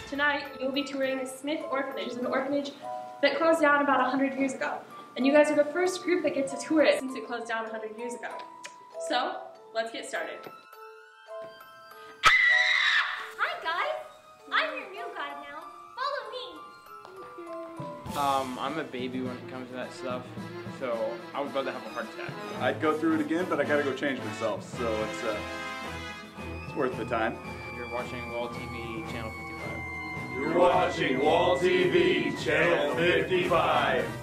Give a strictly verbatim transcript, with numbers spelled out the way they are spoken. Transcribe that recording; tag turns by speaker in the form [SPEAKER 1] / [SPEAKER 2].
[SPEAKER 1] Tonight, you'll be touring Smith Orphanage. It's an orphanage that closed down about one hundred years ago. And you guys are the first group that get to tour it since it closed down one hundred years ago. So, let's get started.
[SPEAKER 2] Hi guys! I'm your new guide now. Follow me.
[SPEAKER 3] Um, I'm a baby when it comes to that stuff, so I would rather have a heart attack.
[SPEAKER 4] I'd go through it again, but I gotta go change myself, so it's uh, it's worth the time.
[SPEAKER 3] You're watching Wal T V channel fifty-five.
[SPEAKER 5] You're watching Wal T V channel fifty-five.